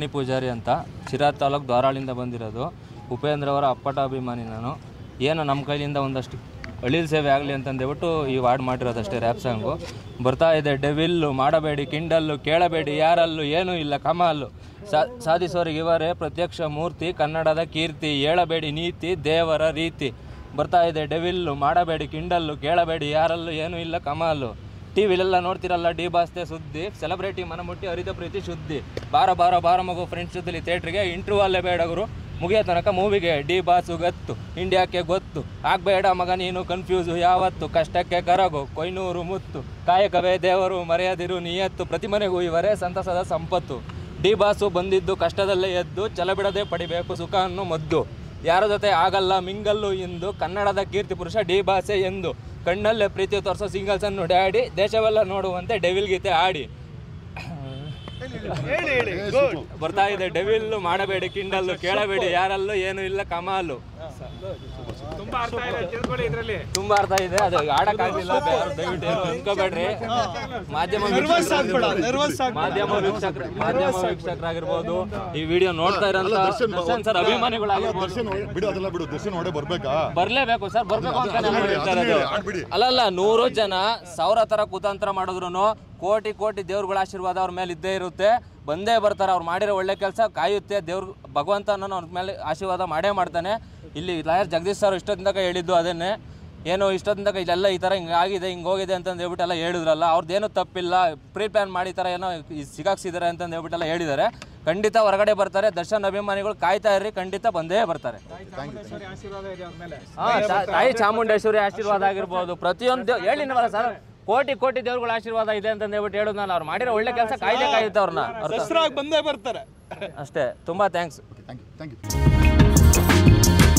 ಮಣಿ ಪೂಜಾರಿ ಅಂತ, ಶಿರಾ ತಾಲೂಕು ಧಾರಾಳಿಂದ ಬಂದಿರೋದು. ಉಪೇಂದ್ರ ಅವರ ಅಪ್ಪಟ ಅಭಿಮಾನಿ ನಾನು. ಏನು ನಮ್ಮ ಕೈಲಿಂದ ಒಂದಷ್ಟು ಅಳಿಲ್ ಸೇವೆ ಆಗಲಿ ಅಂತಂದೇಬಿಟ್ಟು ಈ ವಾರ್ಡ್ ಮಾಡಿರೋದಷ್ಟೇ. ರ್ಯಾಪ್ ಸಾಂಗು ಬರ್ತಾ ಇದೆ. ಡೆವಿಲ್ಲು ಮಾಡಬೇಡಿ ಕಿಂಡಲ್ಲು, ಕೇಳಬೇಡಿ ಯಾರಲ್ಲೂ ಏನೂ ಇಲ್ಲ ಕಮಾಲು, ಸಾಧಿಸೋರಿಗೆ ಇವರೇ ಪ್ರತ್ಯಕ್ಷ ಮೂರ್ತಿ, ಕನ್ನಡದ ಕೀರ್ತಿ, ಹೇಳಬೇಡಿ ನೀತಿ ದೇವರ ರೀತಿ. ಬರ್ತಾ ಇದೆ ಡೆವಿಲ್ಲು ಮಾಡಬೇಡಿ ಕಿಂಡಲ್ಲು, ಕೇಳಬೇಡಿ ಯಾರಲ್ಲೂ ಏನೂ ಇಲ್ಲ ಕಮಾಲು. ಟಿವಿಲೆಲ್ಲ ನೋಡ್ತಿರಲ್ಲ ಡಿ ಬಾಸ್ತೆ ಸುದ್ದಿ, ಸೆಲೆಬ್ರಿಟಿ ಮನಮುಟ್ಟಿ ಹರಿದ ಪ್ರೀತಿ ಶುದ್ಧಿ. ಬಾರ ಬಾರ ಬಾರ ಮಗು ಫ್ರೆಂಡ್ಸ್ ಜೊತೆಲಿ ಥಿಯೇಟ್ರಿಗೆ, ಇಂಟ್ರ್ಯೂ ಅಲ್ಲೇ ಬೇಡಗರು ಮುಗಿಯೋ ತನಕ ಮೂವಿಗೆ. ಡಿ ಬಾಸು ಗತ್ತು ಇಂಡಿಯಾಕ್ಕೆ ಗೊತ್ತು, ಆಗಬೇಡ ಮಗ ನೀನು ಕನ್ಫ್ಯೂಸು ಯಾವತ್ತು, ಕಷ್ಟಕ್ಕೆ ಕರಗು ಕೊಯ್ನೂರು ಮುತ್ತು, ಕಾಯಕವೇ ದೇವರು ಮರೆಯದಿರು ನಿಯತ್ತು, ಪ್ರತಿ ಮನೆಗೂ ಇವರೇ ಸಂತಸದ ಸಂಪತ್ತು. ಡಿ ಬಾಸು ಬಂದಿದ್ದು ಕಷ್ಟದಲ್ಲೇ ಎದ್ದು, ಛಲ ಬಿಡದೆ ಪಡಿಬೇಕು ಸುಖ ಅನ್ನೋ ಮದ್ದು, ಯಾರ ಜೊತೆ ಆಗಲ್ಲ ಮಿಂಗಲ್ಲು ಎಂದು, ಕನ್ನಡದ ಕೀರ್ತಿ ಪುರುಷ ಡಿ ಬಾಸೆ ಎಂದು, ಕಣ್ಣಲ್ಲೇ ಪ್ರೀತಿ ತೋರಿಸೋ ಸಿಂಗಲ್ಸನ್ನು ಡ್ಯಾಡಿ, ದೇಶವೆಲ್ಲ ನೋಡುವಂತೆ ಡೆವಿಲ್ ಗೀತೆ ಆಡಿ. ಬರ್ತಾ ಇದೆ ಡೆವಿಲ್ಲು ಮಾಡಬೇಡಿ ಕಿಂಡಲ್ಲು, ಕೇಳಬೇಡಿ ಯಾರಲ್ಲೂ ಏನು ಇಲ್ಲ ಕಮಾಲು. ತುಂಬಾ ಅರ್ಥ ಇದೆ, ಅದು ಆಡಕ್ಕಾಗಲಿಲ್ಲ, ದಯವಿಟ್ಟು ಏನು ಅನ್ಕೋಬೇಡ್ರಿ. ಮಾಧ್ಯಮ ವೀಕ್ಷಕರಾಗಿರ್ಬೋದು, ಈ ವಿಡಿಯೋ ನೋಡ್ತಾ ಇರೋಂಥ ದರ್ಶನ್ ಸರ್ ಅಭಿಮಾನಿಗಳಾಗಿರ್ಬೋದು, ಬರ್ಲೇಬೇಕು ಸರ್, ಬರ್ಬೇಕು ಅಂತ ಅಲ್ಲಲ್ಲ. 100 ಜನ 1000 ತರ ಕುತಂತ್ರ ಮಾಡಿದ್ರು ಕೋಟಿ ಕೋಟಿ ದೇವ್ರಗಳ ಆಶೀರ್ವಾದ ಅವ್ರ ಮೇಲೆ ಇದ್ದೇ ಇರುತ್ತೆ, ಬಂದೇ ಬರ್ತಾರೆ. ಅವ್ರು ಮಾಡಿರೋ ಒಳ್ಳೆ ಕೆಲಸ ಕಾಯುತ್ತೆ, ದೇವ್ರ ಭಗವಂತನ ಅವ್ರ ಮೇಲೆ ಆಶೀರ್ವಾದ ಮಾಡೇ ಮಾಡ್ತಾನೆ. ಇಲ್ಲಿ ಲಾಯರ್ ಜಗದೀಶ್ ಸರ್ ಇಷ್ಟೊತ್ತಿಂದ ಹೇಳಿದ್ದು ಅದನ್ನೇ, ಏನು ಇಷ್ಟೊತ್ತಿಂದ ಇದೆಲ್ಲ ಈ ಥರ ಹಿಂಗಾಗಿದೆ ಹಿಂಗೋಗಿದೆ ಅಂತಂದು ಹೇಳ್ಬಿಟ್ಟೆಲ್ಲ ಹೇಳಿದ್ರಲ್ಲ, ಅವ್ರದ್ದೇನು ತಪ್ಪಿಲ್ಲ, ಪ್ರೀ ಪ್ಲ್ಯಾನ್ ಮಾಡಿ ಈ ಥರ ಏನೋ ಸಿಗಾಕ್ಸಿದ್ದಾರೆ ಅಂತಂದು ಹೇಳ್ಬಿಟ್ಟೆಲ್ಲ ಹೇಳಿದ್ದಾರೆ. ಖಂಡಿತ ಹೊರಗಡೆ ಬರ್ತಾರೆ. ದರ್ಶನ್ ಅಭಿಮಾನಿಗಳು ಕಾಯ್ತಾ ಇರ್ರಿ, ಖಂಡಿತ ಬಂದೇ ಬರ್ತಾರೆ. ತಾಯಿ ಚಾಮುಂಡೇಶ್ವರಿ ಆಶೀರ್ವಾದ ಆಗಿರ್ಬೋದು, ಪ್ರತಿಯೊಂದು ಹೇಳಿನವಲ್ಲ ಸರ್, ಕೋಟಿ ಕೋಟಿ ದೇವ್ರಗಳ ಆಶೀರ್ವಾದ ಇದೆ ಅಂತ ಹೇಳ್ಬಿಟ್ಟು ಹೇಳಿದ್ನಲ್ಲ. ಅವ್ರು ಮಾಡಿರೋ ಒಳ್ಳೆ ಕೆಲಸ ಕಾಯುತ್ತೆ ಅವ್ರನ್ನ, ಬಂದೇ ಬರ್ತಾರೆ ಅಷ್ಟೇ. ತುಂಬಾ ಥ್ಯಾಂಕ್ಸ್.